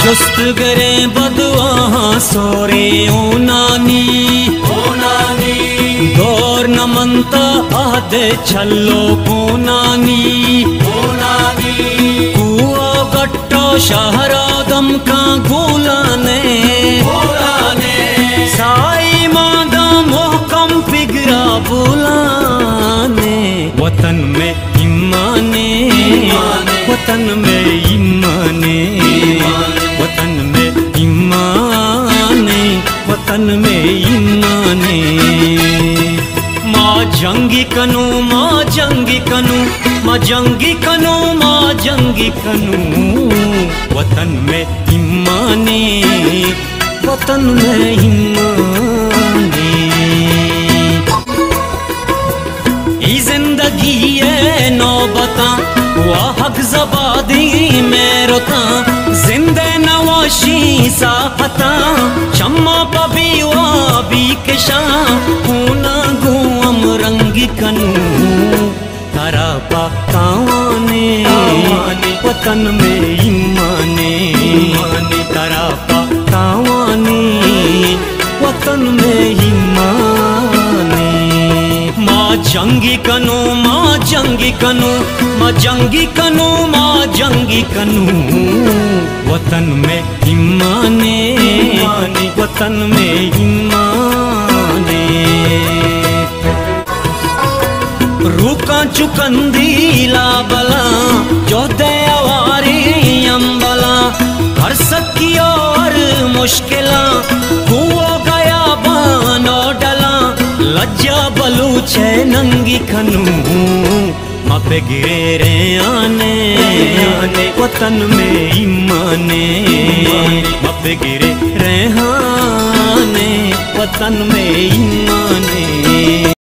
चुस्त गरे बदवा सोरे ओ नानी दौर न मनता आदे छल्लो को नानी कुआ गट्टो शहरा दम का गुलाने साई मादा मोहकम पिगरा बुलाने वतन में इमाने वतन में इमाने वतन में इमाने वतन में इमाने माँ जंगी कनु माँ जंगी कनु माँ जंगी कनु माँ जंगी कनु वतन में इमाने वतन में इमाने ई जिंदगी है नौबता वाहक जबादी में रोता जिंदे नवाशी साफता शम्मा पबी वाबी के शाह होना गुम रंगी कनु तारा पाकावाने वतन में इमाने तारा पाकावाने वतन में इमाने माँ जंगी कनु माँ जंगी कनु माँ जंगी कनु माँ जंगी कनु वतन में इमाने वतन में इमाने रूका चुकंदी लाबला जो दयावारी अम्बला हर सकी और मुश्किला हुआ गया बानो डला लज्जा बलूचे नंगी खनू मापे गिरे रे आने वतन में इमाने मापे गिरे रे आने वतन में इमाने।